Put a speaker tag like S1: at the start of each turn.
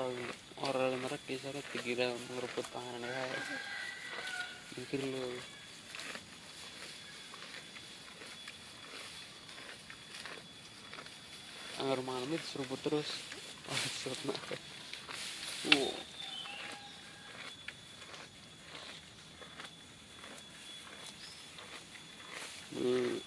S1: orang mereka kisah tigira ngerebut tangan ya mikir lu anggar malam itu seruput terus serut nak wow